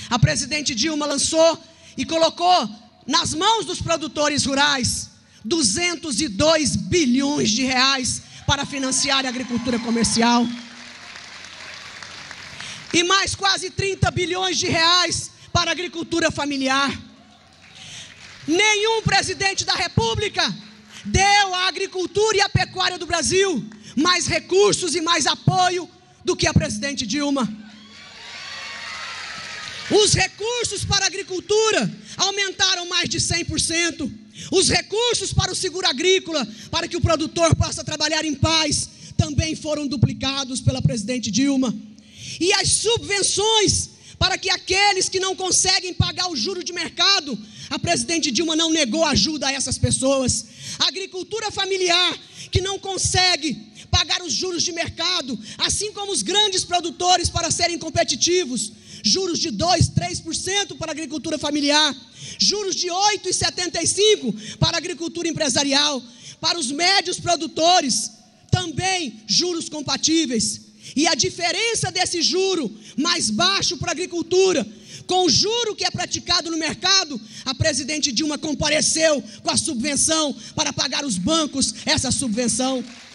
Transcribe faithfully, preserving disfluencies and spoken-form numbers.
A presidente Dilma lançou e colocou nas mãos dos produtores rurais duzentos e dois bilhões de reais para financiar a agricultura comercial. E mais quase trinta bilhões de reais para a agricultura familiar. Nenhum presidente da República deu à agricultura e à pecuária do Brasil mais recursos e mais apoio do que a presidente Dilma. Os recursos para a agricultura aumentaram mais de cem por cento. Os recursos para o seguro agrícola, para que o produtor possa trabalhar em paz, também foram duplicados pela presidente Dilma. E as subvenções para que aqueles que não conseguem pagar o juro de mercado, a presidente Dilma não negou ajuda a essas pessoas. A agricultura familiar, que não consegue pagar os juros de mercado, assim como os grandes produtores para serem competitivos, juros de dois, três por cento para a agricultura familiar, juros de oito vírgula setenta e cinco por cento para a agricultura empresarial, para os médios produtores, também juros compatíveis. E a diferença desse juro mais baixo para a agricultura, com o juro que é praticado no mercado, a presidente Dilma compareceu com a subvenção para pagar os bancos essa subvenção.